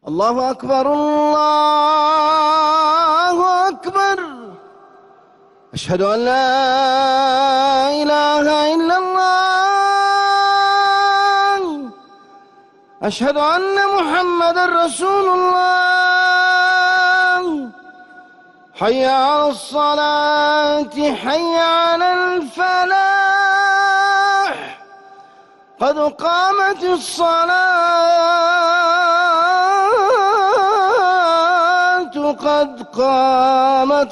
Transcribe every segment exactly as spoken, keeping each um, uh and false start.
الله أكبر الله أكبر. أشهد أن لا إله إلا الله. أشهد أن محمدا رسول الله. حي على الصلاة حي على الفلاح. قد قامت الصلاة قد قامت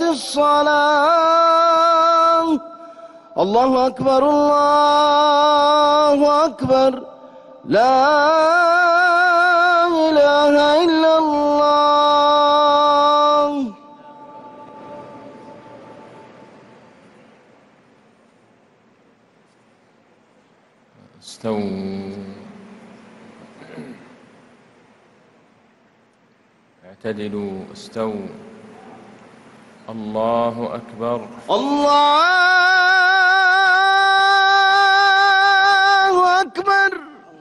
الصلاة. الله أكبر الله أكبر. لا إله إلا الله. استووا اعتدلوا استووا. الله أكبر. الله أكبر.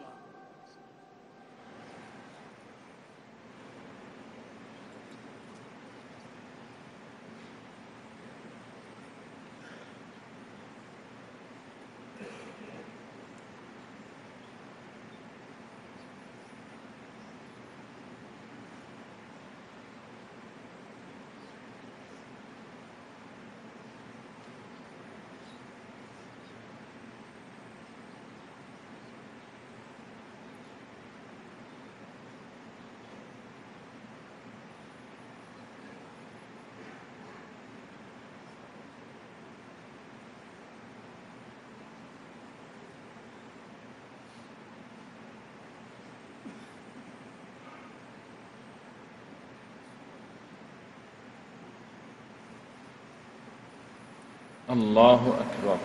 الله أكبر.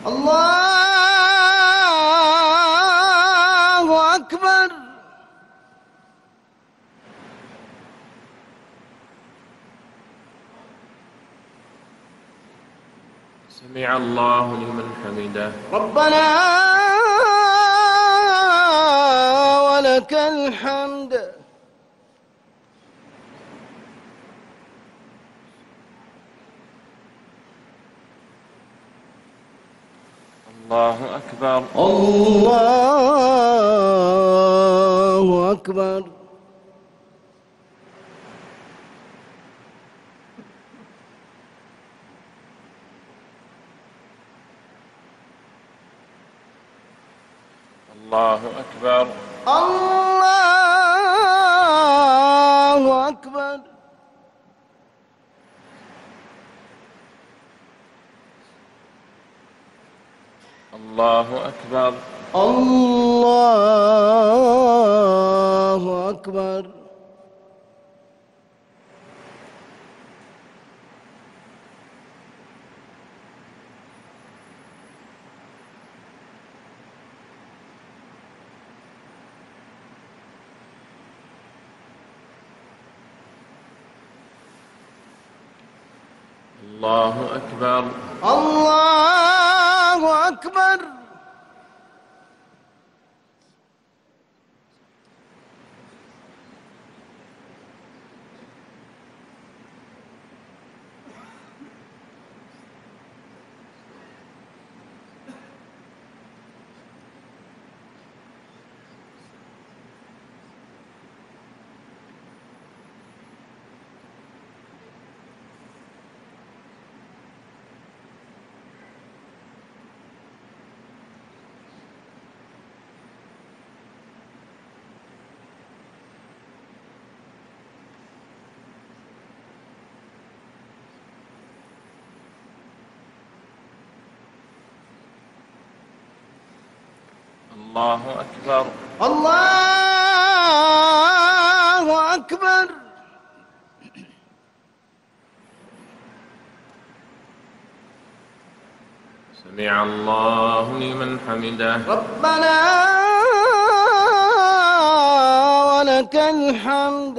الله أكبر. سمع الله لمن حمده. ربنا ولك الحمد. الله أكبر. الله أكبر. الله أكبر. الله أكبر. الله أكبر. الله أكبر. الله أكبر. الله أكبر. الله أكبر. الله أكبر. سمع الله لمن حمده. ربنا ولك الحمد.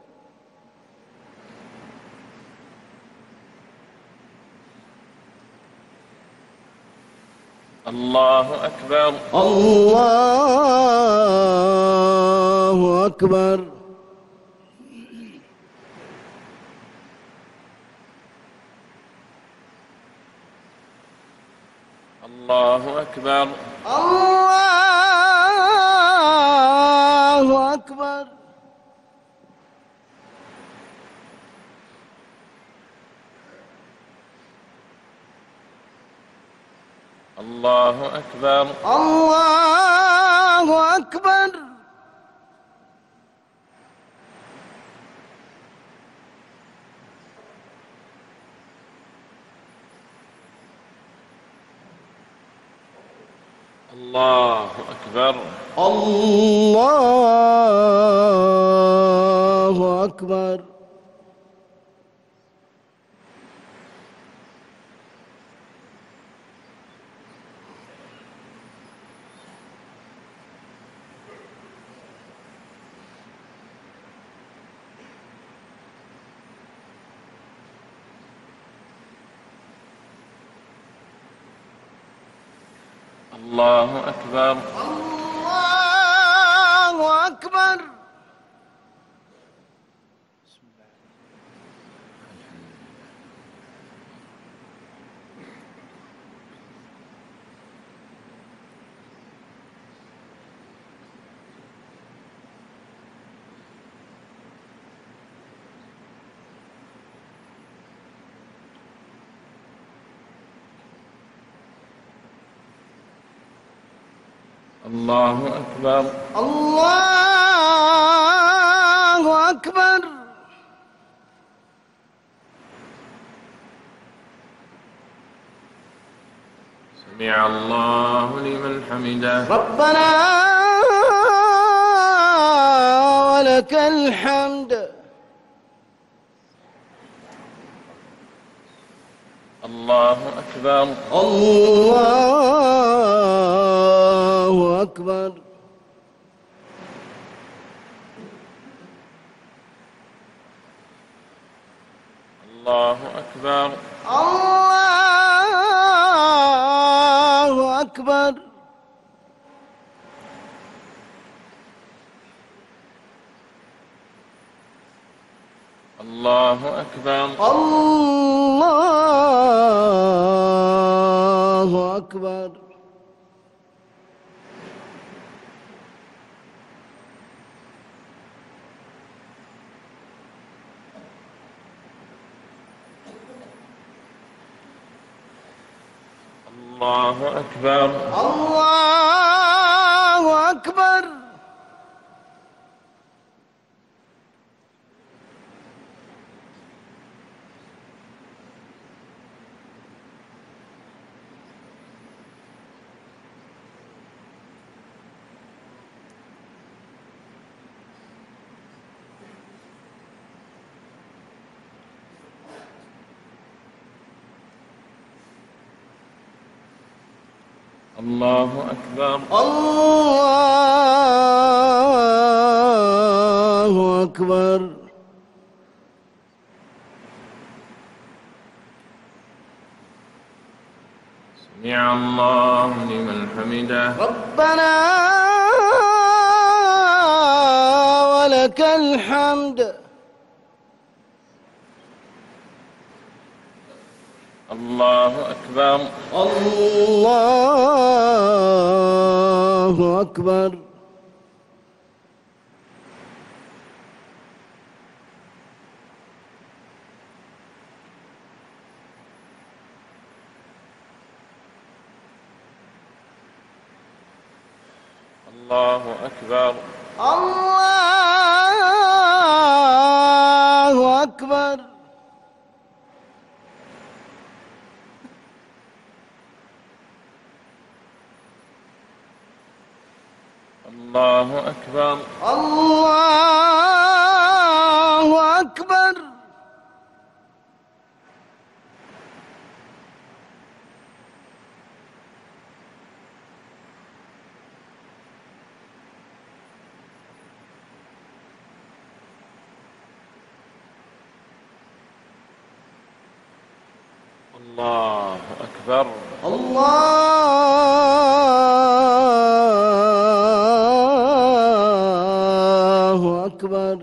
الله أكبر. الله أكبر. أكبر. الله أكبر. الله أكبر. الله أكبر. الله أكبر. الله أكبر. الله أكبر. الله أكبر. الله أكبر. الله أكبر. سمع الله لمن حمده. ربنا ولك الحمد. الله أكبر. الله أكبر. الله أكبر. الله أكبر. الله أكبر. الله أكبر. الله أكبر. الله أكبر. الله أكبر. الله أكبر. سمع الله لمن حمده. ربنا ولك الحمد. الله أكبر. الله أكبر. الله أكبر. الله أكبر. الله أكبر. الله أكبر. الله أكبر. الله أكبر.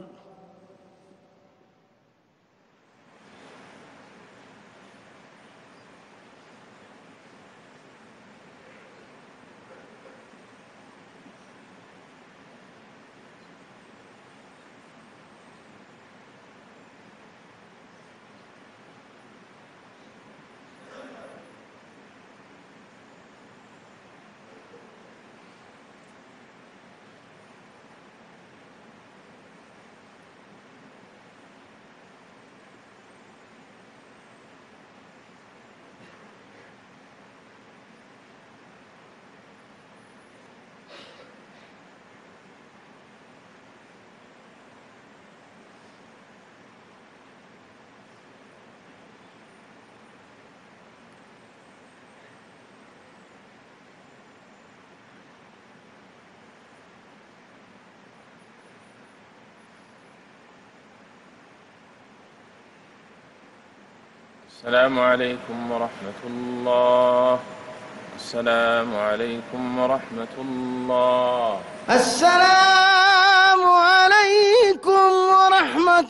السلام عليكم ورحمة الله. السلام عليكم ورحمة الله. السلام عليكم ورحمة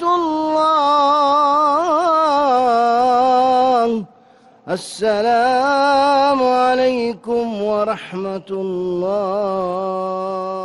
الله. السلام عليكم ورحمة الله.